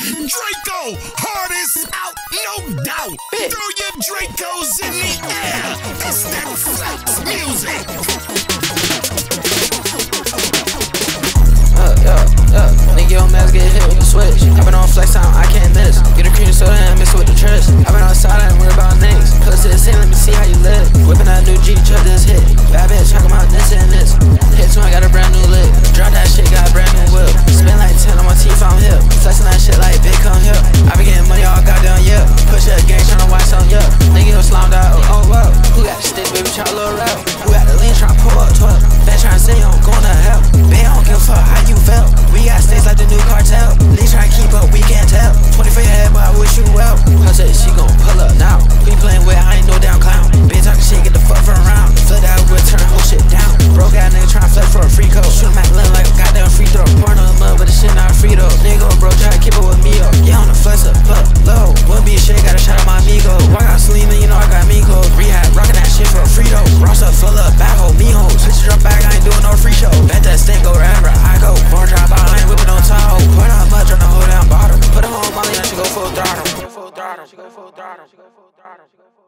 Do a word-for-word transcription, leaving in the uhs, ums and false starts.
Draco, hardest out, no doubt. Bitch. Throw your Dracos in the air. It's that flex music. Uh, yeah, yeah. Nigga, your mask get hit with the switch. I been on flex time, I can't miss. Get a cream soda and mix it with the trust. I been outside, I ain't worried about niggas. Close to the scene, let me see how you live. Whipping that new G, truck this hit. Bad bitch, talking about this and this. Hit two, I got a brand new lick. Drop that shit, got a brand new whip. Spin like ten on my teeth, I'm hip. Flexing that shit like big come here. I be getting money all goddamn yeah. Push up gang, tryna watch some yeah. Nigga, you slammed out, oh, oh, wow. Who got the stick, baby, try a little rap. Who got the lean, tryna pull up twelve. That tryna say you don't going to hell. Babe, I don't give a fuck how you felt. We got states like the new Cartel. They tryna keep up, we can't tell. twenty for your head, but I wish you well. I said she gon' pull up now. We playing with, I ain't no damn clown. Bitch talking shit, get the fuck from around. Flip that wood, turn whole shit down. Broke ass nigga tryna flex for a free code. Shoot him at Lynn like a goddamn free throw. Pouring on the mud, but the shit not free though. Nigga bro, try to keep up with me, yo. Yeah, on the flex up, look, low. Wouldn't be a shit, got a shot at my amigo. Walk out Selena, you know I got me clothes. Rehab, rockin' that shit for a free though. Ross up, full up, back hole, me hole. Switch it up back, I ain't doing no free show. Bet that stink go wherever I go. Born drop out, I ain't whipping on Tahoe. Pour out mud, tryna hold down bottom. Put her on Molly, now she go full throttle. She go full throttle. She go full throttle. She go full throttle.